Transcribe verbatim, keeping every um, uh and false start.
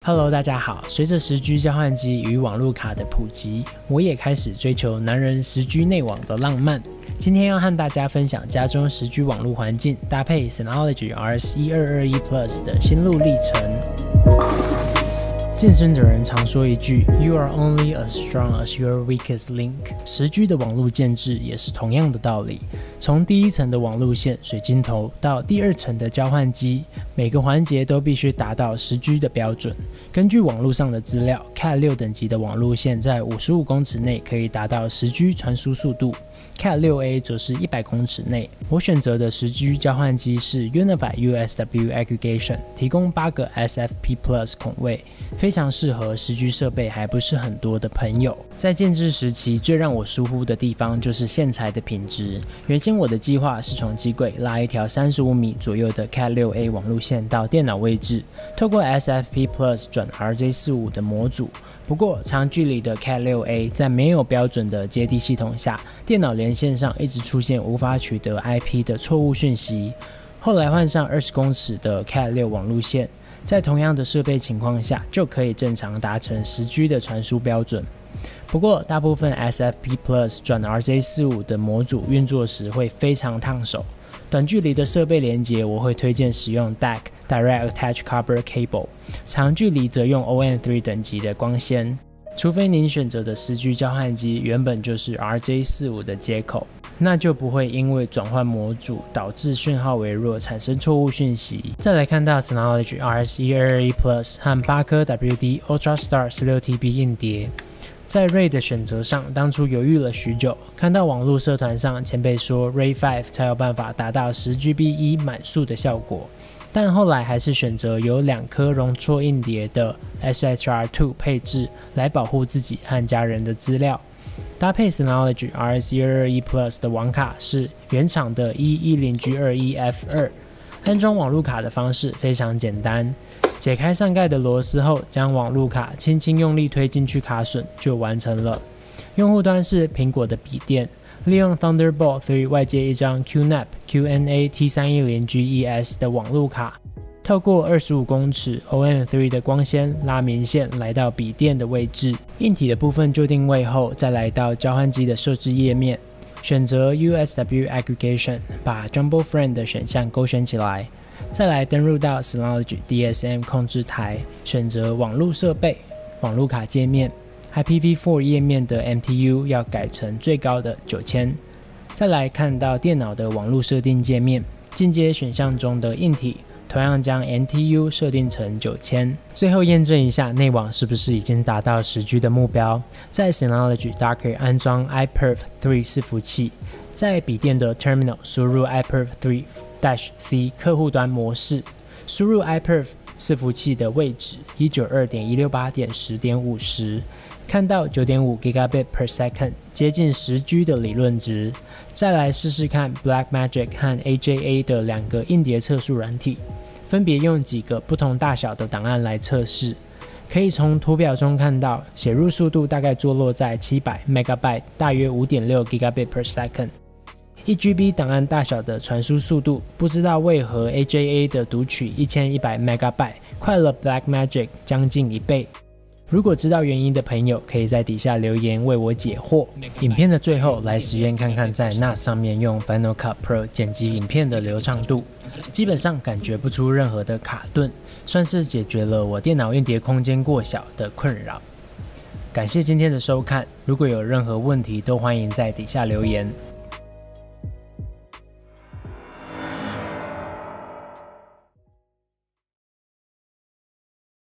Hello， 大家好。随着十 G 交换机与网路卡的普及，我也开始追求男人十 G 内网的浪漫。今天要和大家分享家中十 G 网路环境搭配 Synology R S 一二二一 Plus 的心路历程。健身的人常说一句 "You are only as strong as your weakest link"， 十 G 的网路建制也是同样的道理。从第一层的网路线水晶头到第二层的交换机，每个环节都必须达到十 G 的标准。根据网路上的资料 ，Cat 六 等级的网路线在五十五公尺内可以达到十 G 传输速度 ，Cat 六 A 则是一百公尺内。我选择的十 G 交换机是 Unified U S W Aggregation， 提供八个 S F P Plus 孔位。非常适合十 G 设备还不是很多的朋友。在建制时期，最让我疏忽的地方就是线材的品质。原先我的计划是从机柜拉一条三十五米左右的 Cat 六 A 网路线到电脑位置，透过 S F P Plus 转 R J 四十五 的模组。不过，长距离的 Cat 六 A 在没有标准的接地系统下，电脑连线上一直出现无法取得 I P 的错误讯息。后来换上二十公尺的 Cat 六 网路线。在同样的设备情况下，就可以正常达成十 G 的传输标准。不过，大部分 S F P Plus 转 R J 四十五 的模组运作时会非常烫手。短距离的设备连接，我会推荐使用 D A C（Direct Attach Copper Cable）， 长距离则用 O M 三 等级的光纤。除非您选择的十 G 交换机原本就是 R J 四十五 的接口。那就不会因为转换模组导致讯号微弱，产生错误讯息。再来看到 Synology R S 一二二一 Plus 和八颗 W D UltraStar 十六 T B 硬碟。在 R A I D 的选择上，当初犹豫了许久，看到网络社团上前辈说 R A I D 五才有办法达到 十 G B 一 满速的效果，但后来还是选择有两颗容错硬碟的 S H R 二 配置来保护自己和家人的资料。搭配 Synology R S 一二二一 Plus 的网卡是原厂的 E一零 G 二一 F 二， 安装网路卡的方式非常简单，解开上盖的螺丝后，将网路卡轻轻用力推进去卡榫就完成了。用户端是苹果的笔电，利用 Thunderbolt 三外接一张 Q N A P Q N A T 三一零 G E S 的网路卡，透过二十五公尺 O M 三 的光纤拉明线来到笔电的位置。硬体的部分就定位后，再来到交换机的设置页面，选择 U S W Aggregation， 把 Jumbo Frame 的选项勾选起来。再来登入到 Synology D S M 控制台，选择网路设备、网路卡界面 ，I P v 四 页面的 M T U 要改成最高的九千。再来看到电脑的网路设定界面，进阶选项中的硬体。同样将 N T U 设定成九千，最后验证一下内网是不是已经达到十 G 的目标。在 Synology Docker 安装 i P E R F 三 伺服器，在笔电的 Terminal 输入 i P E R F 三 C 客户端模式，输入 i P E R F 伺服器的位置 一九二点一六八点十点五十，看到 九点五 Gigabit per second， 接近十 G 的理论值。再来试试看 Blackmagic 和 A J A 的两个硬碟测速软体，分别用几个不同大小的档案来测试。可以从图表中看到，写入速度大概坐落在七百 megabyte， 大约 五点六 Gigabit per second。一 G B 档案大小的传输速度，不知道为何 A J A 的读取一千一百 megabyte 快了 Blackmagic 将近一倍。如果知道原因的朋友，可以在底下留言为我解惑。影片的最后，来实验看看在 N A S 上面用 Final Cut Pro 剪辑影片的流畅度，基本上感觉不出任何的卡顿，算是解决了我电脑硬碟空间过小的困扰。感谢今天的收看，如果有任何问题，都欢迎在底下留言。